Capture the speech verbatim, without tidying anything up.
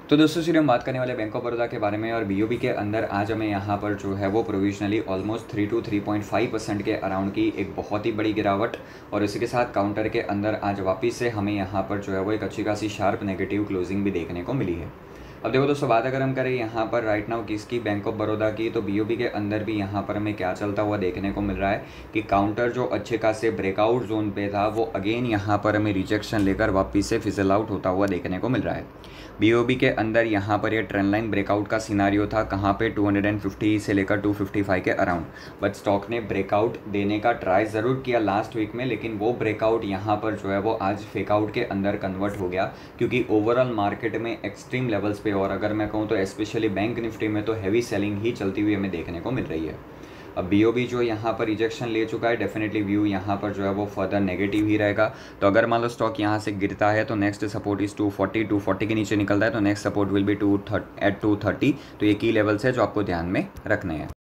तो दोस्तों चलिए हम बात करने वाले बैंक ऑफ बड़ौदा के बारे में और बीओबी के अंदर आज हमें यहाँ पर जो है वो provisionally almost three two three point five percent के अराउंड की एक बहुत ही बड़ी गिरावट और इसी के साथ काउंटर के अंदर आज वापस से हमें यहाँ पर जो है वो एक अच्छी खासी शार्प नेगेटिव क्लोजिंग भी देखने को मिली है। अब देखो दोस्तों, बात अगर हम करें यहाँ पर राइट नाउ किसकी, बैंक ऑफ बड़ौदा की, तो बीओबी के अंदर भी यहाँ पर हमें क्या चलता हुआ देखने को मिल रहा है कि काउंटर जो अच्छे खासे ब्रेकआउट जोन पे था वो अगेन यहाँ पर हमें रिजेक्शन लेकर वापस से फिजल आउट होता हुआ देखने को मिल रहा है। बीओबी के अंदर यहाँ पर ये ट्रेंड लाइन ब्रेकआउट का सिनारियो था कहाँ पे टू फिफ्टी से लेकर टू फिफ्टी फाइव के अराउंड, बट स्टॉक ने ब्रेकआउट देने का ट्राई ज़रूर किया लास्ट वीक में, लेकिन वो ब्रेकआउट यहाँ पर जो है वो आज फेकआउट के अंदर कन्वर्ट हो गया क्योंकि ओवरऑल मार्केट में एक्सट्रीम लेवल्स पे और अगर मैं कहूँ तो स्पेशली बैंक निफ्टी में तो हैवी सेलिंग ही चलती हुई हमें देखने को मिल रही है। अब बीओबी जो यहाँ पर रिजेक्शन ले चुका है, डेफिनेटली व्यू यहाँ पर जो है वो फर्दर नेगेटिव ही रहेगा। तो अगर मान लो स्टॉक यहाँ से गिरता है तो नेक्स्ट सपोर्ट इस टू फोर्टी टू फोर्टी के नीचे निकलता है तो next support will be two eight two thirty. तो ये की लेवल्स है जो आपको ध्यान में रखने हैं।